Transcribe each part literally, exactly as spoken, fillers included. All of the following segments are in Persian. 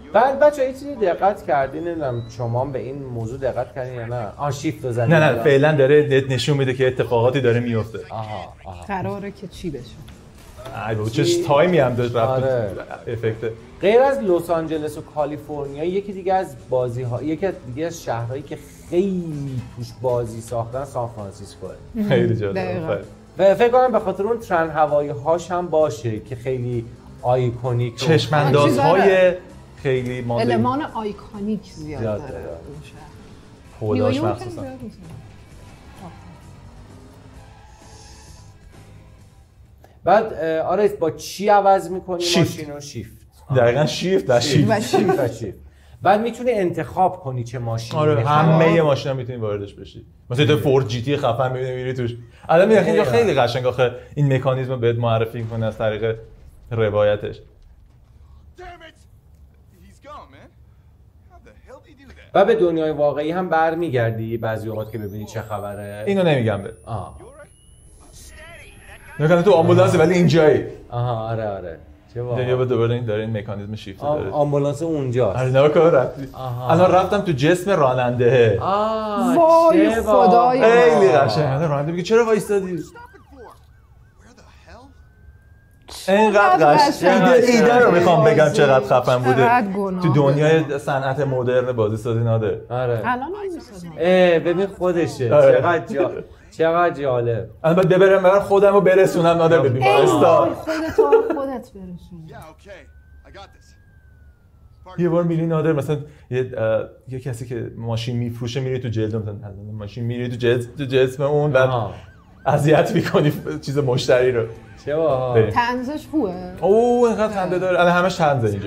بعد بچه‌ها یه چیزی دقت کردین نمیدونم شما به این موضوع دقت کردین یا نه؟ آن شیفت رو زدین. نه نه فعلا داره نشون میده که اتفاقاتی داره میفته. آها آها. قراره که چی بشه؟ ای بابا چه تایمی هم داشت رفت آره. افکت. غیر از لس آنجلس و کالیفرنیا یکی دیگه از بازی‌ها یکی دیگه از شهرهایی که خیلی توش بازی ساختن سان فرانسیسکوه. خیلی جالبه. و فکر کنم به خاطر اون ترن هوایی هاش هم باشه که خیلی آیکونیک چشم اندازهای خیلی ماده المان آیکونیک زیاد داره اون شهر. پولاش مخصوصا. بعد آرایست با چی عوض می‌کنی ماشین رو؟ شیفت. دقیقاً شیفت و شیفت و شیفت و شیفت. بعد میتونی انتخاب کنی چه ماشینی. آره همه ماشینا میتونی واردش بشی. مثلا تو فورد جی تی خفن می‌بینی میری توش. الان میگم اینجا خیلی قشنگ آخه این مکانیزم رو بهت معرفی کنه از طریق روایتش. و به دنیای واقعی هم برمیگردی بعضی اوقات که ببینی چه خبره. اینو نمیگم به. آه. نکنه تو آمبولانس ولی اینجایی. آها آره آره. چه واقعا. یا دوباره این داره این مکانیزم شیفت داره. آمبولانس اونجاست. آره نه کار رفتی. الان رفتم تو جسم راننده. آه وای خدای خیلی قشنگه. راننده میگه چرا وایسادی؟ اینقدر قشنگه. ایده رو میخوام بگم چقدر خفن بوده. تو دنیای صنعت مدرن بازی سازی ناده. آره. الان نمی‌سازم. اه ببین خودشه. چقدر جا چقدر جالب. الان باید ببرم برام خودم رو برسونم نادر به بیمارستان. خودت رو خودت برسون. یه بار میری نادر مثلا یه یه کسی که ماشین میفروشه میری تو جلد مثلا ماشین میری تو جلد تو جسم اون بعد اذیت میکنی چیز مشتری رو. چه باحال. طنزش خوبه. اوه اینقدر خنده داره. الان همش طنزه اینجا.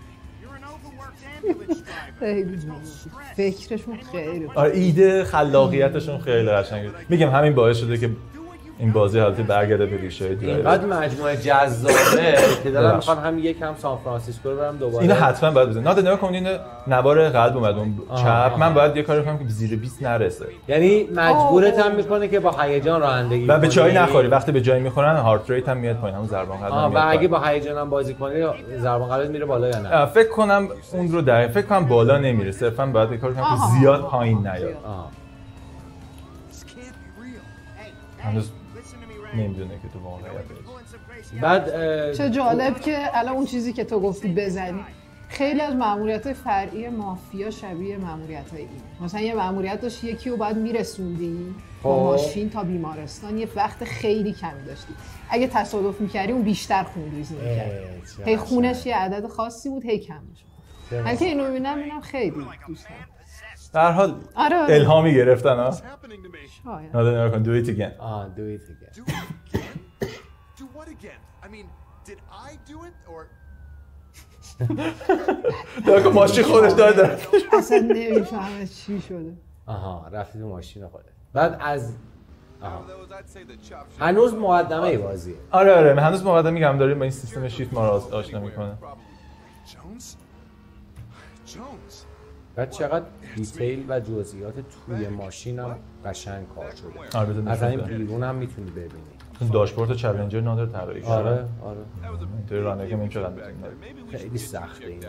خیلی جالب. فکرشون خیلی. آره ایده خلاقیتشون خیلی قشنگه. میگم همین باعث شده که این بازی حالتی برگرده به ریشه دیگه. اینقدر مجموعه جذابه که دارم میخوام هم یک هم سان فرانسیسکو رو برم دوباره. اینو حتما باید بزنید. ناده نگاه کنید این نوار قلب اومد اون چپ. من باید یه کاری کنم که زیر بیست نرسه. یعنی مجبورت هم میکنه که با هیجان رانندگی کنی. و به جایی نخوری. وقتی به جایی میخورن هارت ریت هم میاد پایین. همون ضربان قلب میاد. و اگه با هیجان هم بازی کنی ضربان قلبت میره بالا یا نه؟ فکر کنم اون رو در فکر کنم بالا نمیره. صرفا باید یه کاری کنم که زیاد پایین نیاد. هنوز نمیدونه که تو واقعیتش. بعد چه جالب که الان اون چیزی که تو گفتی بزنی خیلی از ماموریت فرعی مافیا شبیه ماموریت‌های این. مثلا یه ماموریت داشت یکی رو باید میرسوندی با ماشین تا بیمارستان یه وقت خیلی کمی داشتی. اگه تصادف می‌کردی اون بیشتر خونریزی می‌کرد. هی خونش یه عدد خاصی بود هی کم می‌شد. من که اینو می‌بینم می‌بینم خیلی دوست دارم. در حال آره آره. الهامی گرفتن ها. شاید. نه نه کن do it again. آه do it again. Do what again? I mean, did I do it or داکو ماشین خودش داره. اصلا نمی‌فهمه چی شده. آها رفتی تو ماشین خودت. بعد از هنوز مقدمه بازیه. آره آره هنوز مقدمه میگم داریم با این سیستم شیفت ما رو آشنا میکنه. بعد چقدر دیتیل و جزئیات توی ماشین هم قشنگ کار شده. از همین بیرون هم میتونی ببینی. داشبورد چالنجر نادر طراحی شده. آره آره. اینطوری رانندگی من چقدر بزنیم. خیلی سخته اینجوری.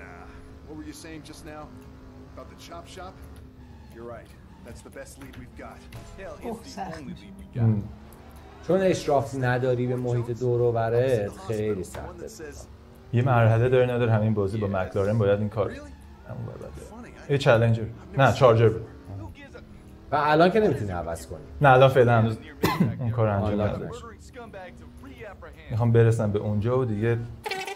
چون اشراف نداری به محیط دور و برت خیلی سخته. یه مرحله داره نداره همین بازی با مکلارن باید این کار همون باید یه چالنجر نه چارجر بود و الان که نمیتونی عوض کنی. نه الان فعلا هنوز اون کار انجام ندادم. میخوام برسم به اونجا و دیگه